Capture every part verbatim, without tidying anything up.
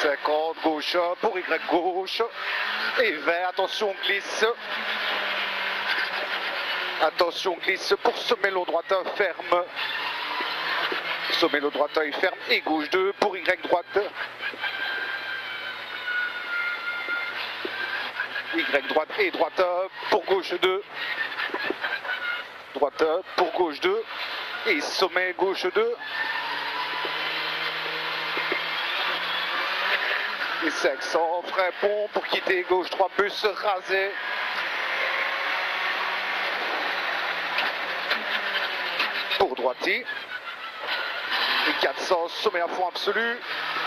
cinquante, gauche pour Y gauche. Et vingt, attention, glisse. Attention, glisse pour semelle droite, ferme. Semelle droite et ferme. Et gauche deux pour Y droite. Y droite et droite pour gauche deux. Droite pour gauche deux. Et sommet gauche deux. Et cinq cents, frein pont pour quitter gauche trois bus rasé. Pour droitier. Et quatre cents, sommet à fond absolu.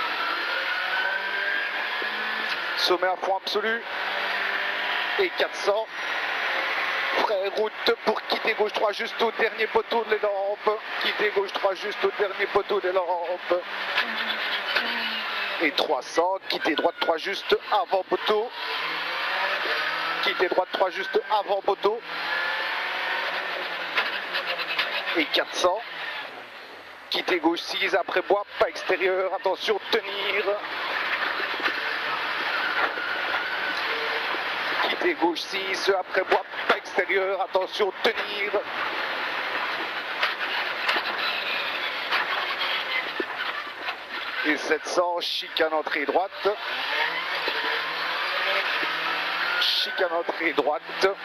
Sommet à fond absolu. Et quatre cents. Frein route pour quitter gauche trois juste au dernier poteau de les lampes. Quitter gauche trois juste au dernier poteau des lampes. Et trois cents, quitter droite trois juste avant poteau. Quitter droite trois juste avant poteau. Et quatre cents. Quitter gauche six après bois, pas extérieur, attention, tenir. Quitter gauche six après bois, pas extérieur, attention, tenir. Et sept cents, chicane entrée droite. Chicane entrée droite.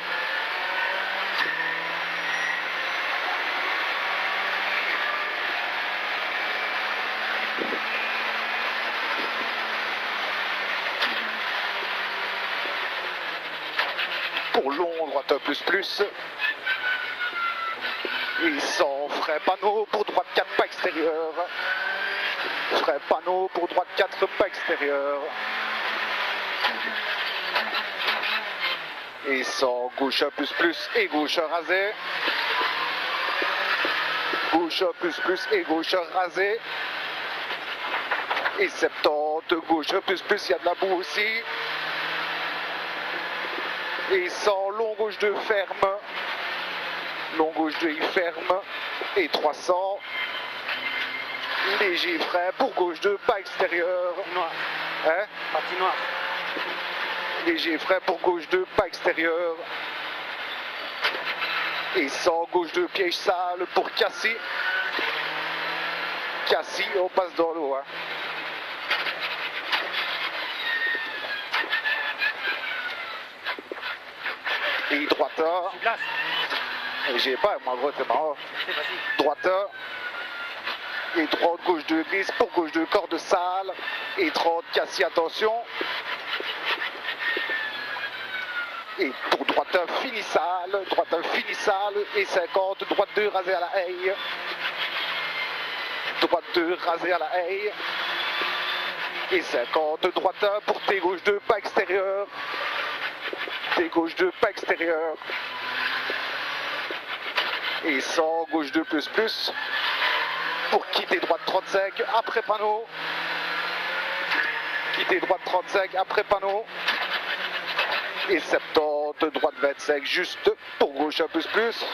Pour long, droite plus plus. Et sans frein panneau pour droite quatre, pas extérieur. Frein panneau pour droite quatre, pas extérieur. Et sans gauche plus plus et gauche rasé. Gauche plus plus et gauche rasé. Et soixante-dix, gauche plus plus, il y a de la boue aussi. Et sans long gauche deux ferme. Long gauche deux il ferme. Et trois cents. Léger frein pour gauche deux, pas extérieur. Noir. Hein? Patinoire. Léger frein pour gauche deux, pas extérieur. Et sans gauche deux, piège sale pour Cassis. Cassis, on passe dans l'eau. Hein. Et droite. J'ai pas, moi gros, c'est marrant. Droite. Et trente, gauche deux, glisse pour gauche deux, corde sale. Et trente, Cassis, attention. Et pour droite finissale, droite finissale. Et cinquante, droite deux, rasé à la haie. Droite deux, rasé à la haie. Et cinquante, droite un pour T gauche deux, pas extérieur. T gauche deux, pas extérieur. Et cent, gauche deux plus plus. Pour quitter droite trente-cinq, après panneau. Quitter droite trente-cinq, après panneau. Et soixante-dix, droite vingt-cinq, juste pour gauche un plus plus.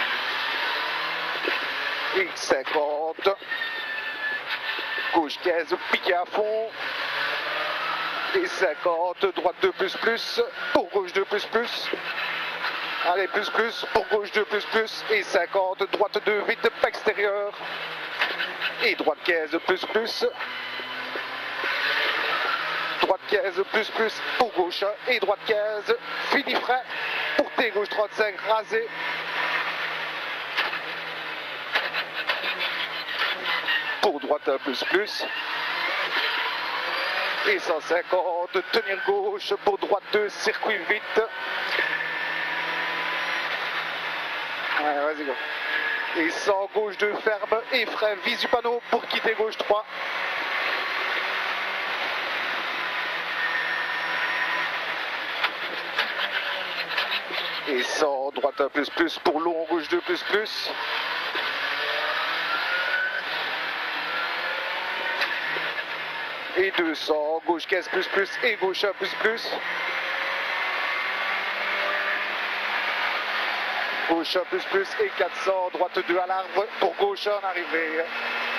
Et cinquante. Gauche quinze, piqué à fond. Et cinquante, droite deux plus plus, pour gauche deux plus plus. Allez, plus plus, pour gauche deux plus plus. Et cinquante, droite deux, vite, pas extérieur. Et droite quinze, plus plus. Droite quinze, plus plus, pour gauche. Et droite quinze, fini frein. Pour T gauche trente-cinq, rasé. Pour droite un plus plus. Et cent cinquante, tenir gauche pour droite deux, circuit vite. Ouais, vas-y, go. Et cent gauche deux, ferme et frein, vise du panneau pour quitter gauche trois. Et cent droite un plus plus pour long, gauche deux plus plus. Et deux cents, gauche quinze plus plus et gauche un plus plus. Gauche un plus plus et quatre cents, droite deux à l'arbre pour gauche en arrivée.